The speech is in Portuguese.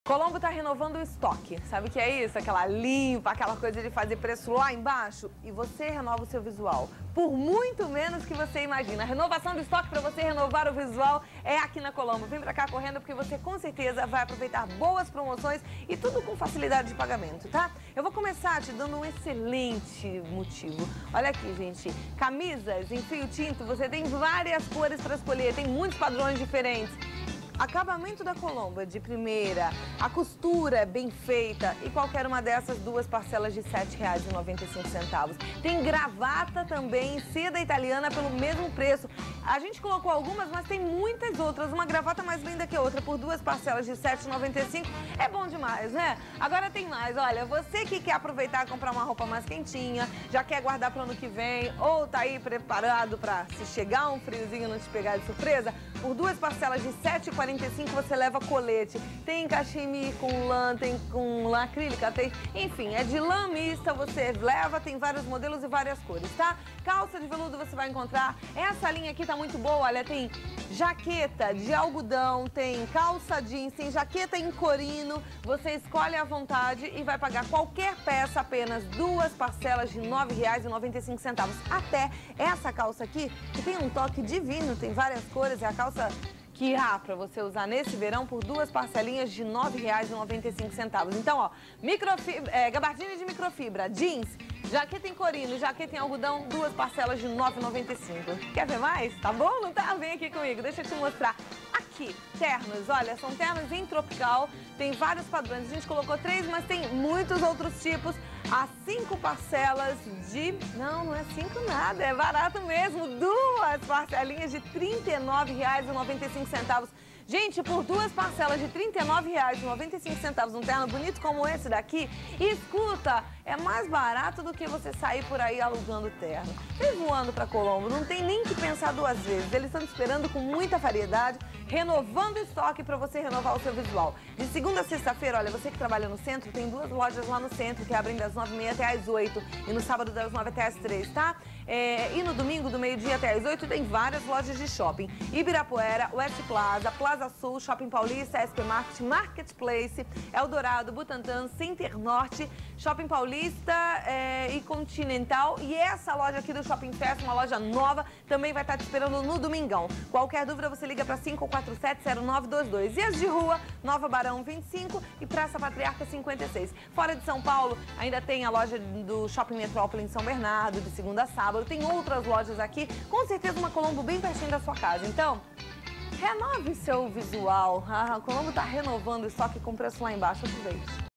Colombo tá renovando o estoque. Sabe o que é isso? Aquela limpa, aquela coisa de fazer preço lá embaixo. E você renova o seu visual por muito menos que você imagina. A renovação do estoque para você renovar o visual é aqui na Colombo. Vem pra cá correndo porque você com certeza vai aproveitar boas promoções e tudo com facilidade de pagamento, tá? Eu vou começar te dando um excelente motivo. Olha aqui, gente. Camisas em fio tinto, você tem várias cores para escolher, tem muitos padrões diferentes. Acabamento da Colombo é de primeira, a costura é bem feita e qualquer uma dessas duas parcelas de R$ 7,95. Tem gravata também, seda italiana pelo mesmo preço. A gente colocou algumas, mas tem muitas outras. Uma gravata mais linda que outra por duas parcelas de R$ 7,95 é bom demais, né? Agora tem mais, olha, você que quer aproveitar e comprar uma roupa mais quentinha, já quer guardar para o ano que vem ou tá aí preparado para se chegar um friozinho não te pegar de surpresa, por duas parcelas de R$ 7,45 você leva colete. Tem cachemir com lã, tem com lã acrílica, tem... Enfim, é de lã mista, você leva, tem vários modelos e várias cores, tá? Calça de veludo você vai encontrar. Essa linha aqui tá muito boa, olha, tem jaqueta de algodão, tem calça jeans, tem jaqueta em corino. Você escolhe à vontade e vai pagar qualquer peça apenas duas parcelas de R$ 9,95. Até essa calça aqui, que tem um toque divino, tem várias cores, é a calça que há para você usar nesse verão por duas parcelinhas de R$ 9,95. Então, ó, gabardine de microfibra, jeans, jaqueta em corino, jaqueta em algodão, duas parcelas de R$ 9,95. Quer ver mais? Tá bom? Não tá? Vem aqui comigo, deixa eu te mostrar. Aqui, ternos, olha, são ternos em tropical, tem vários padrões. A gente colocou 3, mas tem muitos outros tipos. As 5 parcelas de... Não é 5 nada, é barato mesmo. Duas parcelinhas de R$ 39,95. Gente, por duas parcelas de R$ 39,95, um terno bonito como esse daqui, escuta, é mais barato do que você sair por aí alugando terno. Vem voando pra Colombo, não tem nem que pensar duas vezes. Eles estão te esperando com muita variedade, renovando o estoque para você renovar o seu visual. De segunda a sexta-feira, olha, você que trabalha no centro, tem duas lojas lá no centro que abrem das 9h30 até às 8 e no sábado das 9 até às 3, tá? E no domingo, do meio-dia até às 8, tem várias lojas de shopping. Ibirapuera, West Plaza, Plaza Sul, Shopping Paulista, SP Market, Marketplace, Eldorado, Butantã, Center Norte, Shopping Paulista e Continental. E essa loja aqui do Shopping Fest, uma loja nova, também vai estar te esperando no domingão. Qualquer dúvida, você liga para 547-0922. E as de rua, Nova Barão 25 e Praça Patriarca 56. Fora de São Paulo, ainda tem a loja do Shopping Metrópole em São Bernardo, de segunda a sábado. Tem outras lojas aqui, com certeza uma Colombo bem pertinho da sua casa. Então, renove seu visual. A Colombo está renovando o estoque com preço lá embaixo. Aproveite.